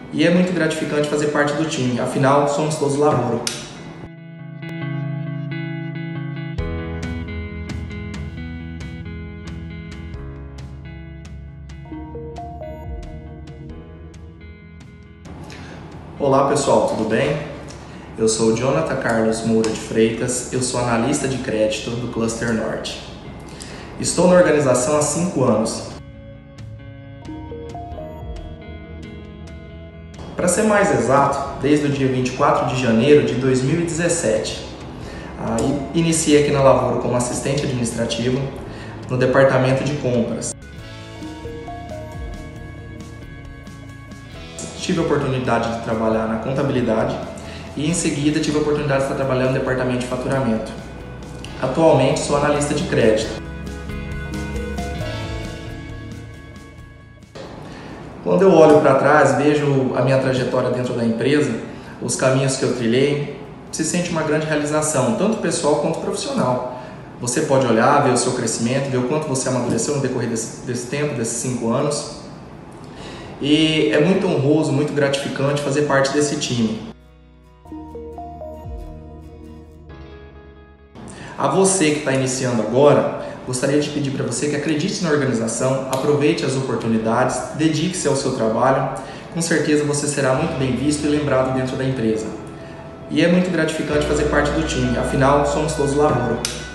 E é muito gratificante fazer parte do time, afinal somos todos Lavoro. Olá pessoal, tudo bem? Eu sou o Jonathan Carlos Moura de Freitas, eu sou analista de crédito do Cluster Norte. Estou na organização há 5 anos. Para ser mais exato, desde o dia 24 de janeiro de 2017. Iniciei aqui na Lavoro como assistente administrativo no departamento de compras. Tive a oportunidade de trabalhar na contabilidade e em seguida tive a oportunidade de estar trabalhando no departamento de faturamento. Atualmente sou analista de crédito. Quando eu olho para trás, vejo a minha trajetória dentro da empresa, os caminhos que eu trilhei, se sente uma grande realização, tanto pessoal quanto profissional. Você pode olhar, ver o seu crescimento, ver o quanto você amadureceu no decorrer desse tempo, desses 5 anos. E é muito honroso, muito gratificante fazer parte desse time. A você que está iniciando agora, gostaria de pedir para você que acredite na organização, aproveite as oportunidades, dedique-se ao seu trabalho, com certeza você será muito bem visto e lembrado dentro da empresa. E é muito gratificante fazer parte do time, afinal somos todos Lavoro.